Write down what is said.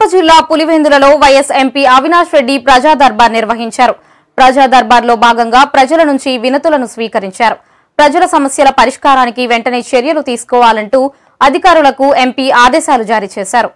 కడప జిల్లా పులివెందులలో YS MP Avinash Reddy ప్రజా దర్బార్ నిర్వహించారు. ప్రజా దర్బార్లో భాగంగా ప్రజల నుంచి వినతులను స్వీకరించారు. ప్రజల సమస్యల పరిష్కారానికి వెంటనే చర్యలు తీసుకోవాలంటూ అధికారులకు ఎంపీ ఆదేశాలు జారీ చేశారు.